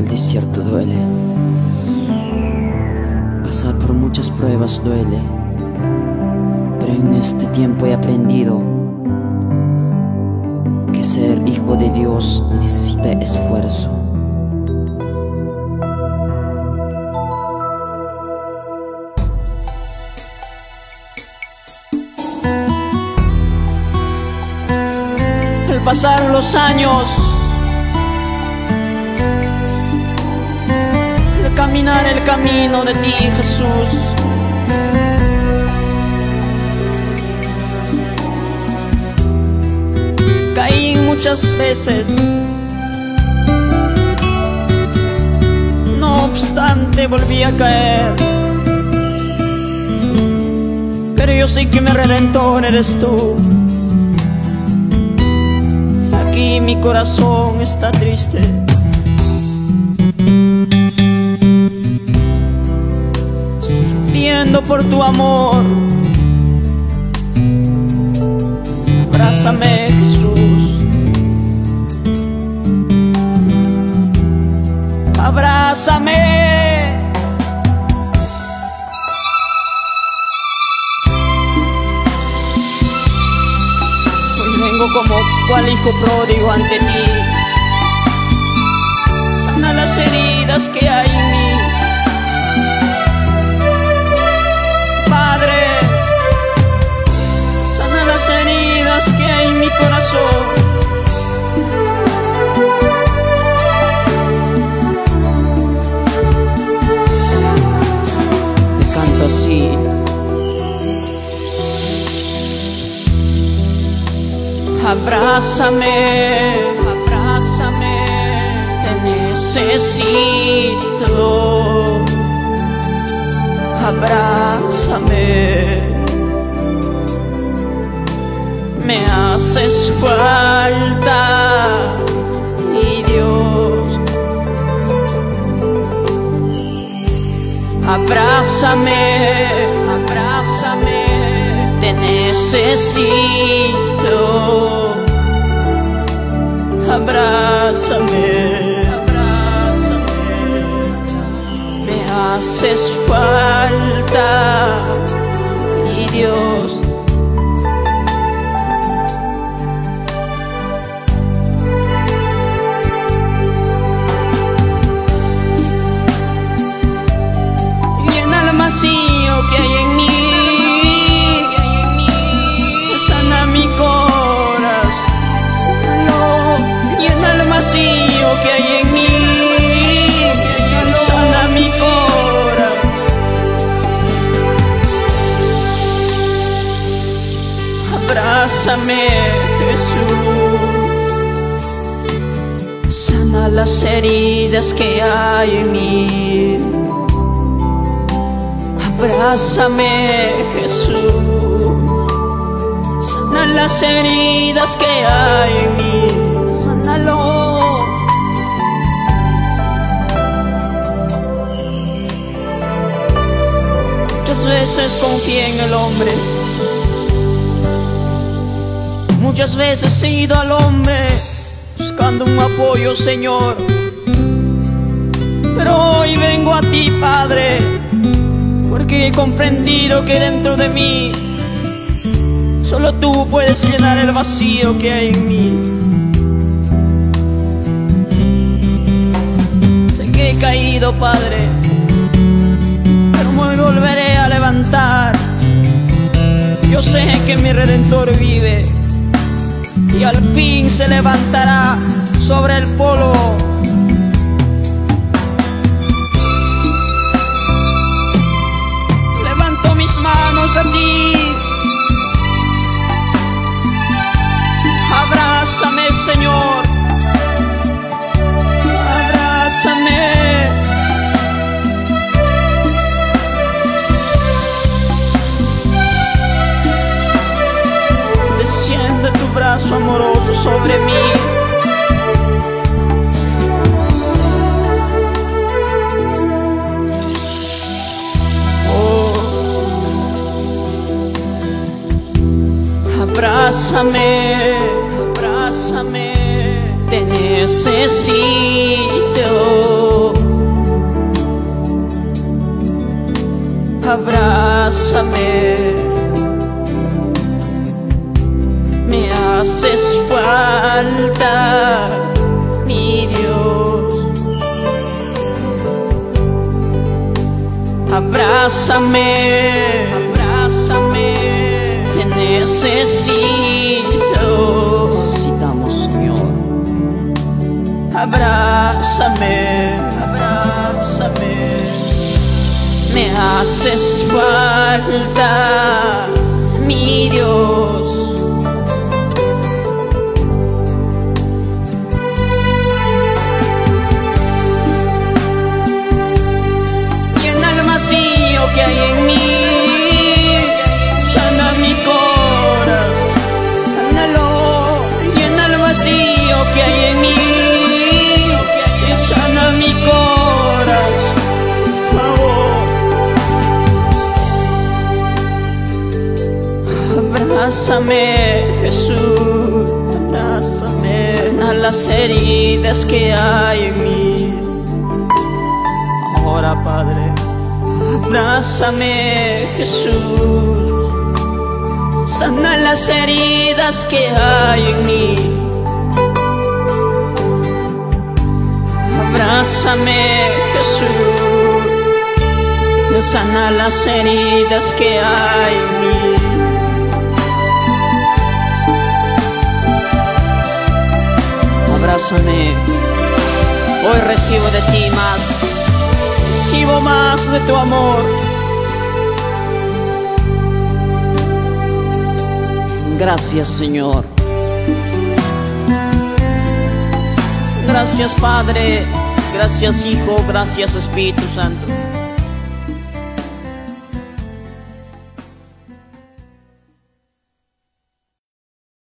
desierto duele, pasar por muchas pruebas duele, pero en este tiempo he aprendido que ser hijo de Dios necesita esfuerzo. Al pasar los años, al caminar el camino de ti, Jesús, caí muchas veces, no obstante volví a caer, pero yo sé que mi Redentor eres tú. Aquí mi corazón está triste, sufriendo por tu amor. Abrázame, Jesús, abrázame. Hoy vengo como cual hijo pródigo ante ti. Sana las heridas que hay en mí, Padre. Sana las heridas que hay en mi corazón. Te canto así. Abrázame, abrázame, te necesito. Abrázame, me haces falta, mi Dios. Abrázame, abrázame, te necesito. Abrázame, abrázame, me haces falta, mi Dios. Llena el vacío que hay en mí, sana mi corazón. Llena el vacío que hay en mí, sana mi corazón. Abrázame, Jesús, sana las heridas que hay en mí. Abrázame, Jesús, sana las heridas que hay en mí. Sánalo. Muchas veces confié en el hombre, muchas veces he ido al hombre buscando un apoyo, Señor, pero hoy vengo a ti, Padre, porque he comprendido que dentro de mí solo tú puedes llenar el vacío que hay en mí. Sé que he caído, Padre, pero me volveré a levantar. Yo sé que mi Redentor vive y al fin se levantará sobre el polvo. Levanto mis manos a ti. Abrázame, Señor, abrázame. Desciende tu brazo amoroso sobre mí. Oh, abrázame, abrázame, te necesito. abrázame, me haces falta, mi Dios. Abrázame, abrázame, te necesito. Necesitamos, Señor. Abrázame, abrázame, me haces falta, mi Dios. Que hay en mí, sana mi corazón, sánalo, llena el vacío que hay en mí, y sana mi corazón, por favor. Abrázame, Jesús, abrázame, sana las heridas que hay en mí. Ahora, Padre, abrázame, Jesús, sana las heridas que hay en mí. Abrázame, Jesús, sana las heridas que hay en mí. Abrázame, hoy recibo de ti más. Recibo más de tu amor. Gracias, Señor. Gracias, Padre. Gracias, Hijo. Gracias, Espíritu Santo.